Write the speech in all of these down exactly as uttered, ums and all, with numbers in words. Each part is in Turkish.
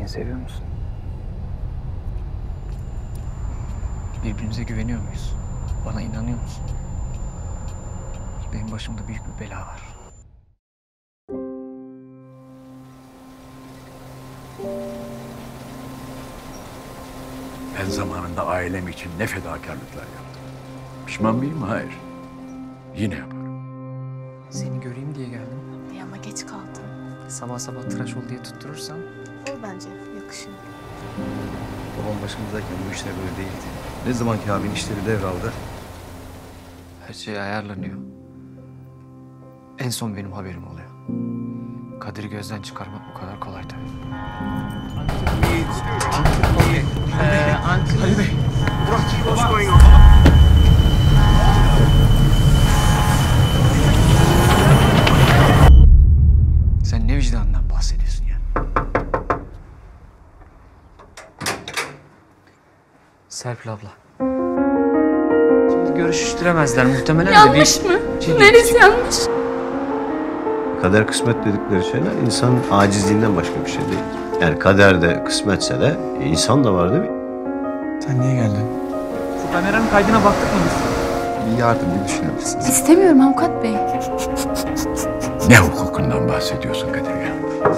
Beni seviyor musun? Birbirimize güveniyor muyuz? Bana inanıyor musun? Benim başımda büyük bir bela var. Ben zamanında ailem için ne fedakarlıklar yaptım. Pişman mıyım? Hayır. Yine yaparım. Seni göreyim diye geldim. İyi ama geç kaldın. Sabah sabah tıraş ol diye tutturursan. Ol bence, yakışıyor. Babam başımızdayken bu işler böyle değildi. Ne zaman ki abin işleri devraldı. Her şey ayarlanıyor. En son benim haberim oluyor. Kadir'i gözden çıkarmak bu kadar kolay tabii. Ali Bey. Sen ne vicdanından bahsediyorsun ya? Serpil abla. Şimdi görüştüremezler muhtemelen de bir... Yanlış mı? Şey- Neresi yanlış? Kader kısmet dedikleri şeyler insanın acizliğinden başka bir şey değil. Yani kader de kısmetse de insan da var değil mi? Sen niye geldin? Şu kameranın kaydına baktık mı biz? Bir yardım bir düşünebilirsiniz. İstemiyorum avukat bey. Ne hukukundan bahsediyorsun Kadir ya?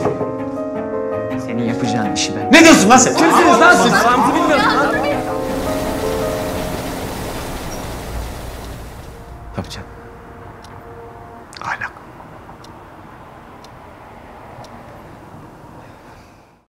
Senin yapacağın işi ben... Ne diyorsun lan sen? Kimsiniz lan siz? Ramzi bilmiyorsun lan. Yapacağım.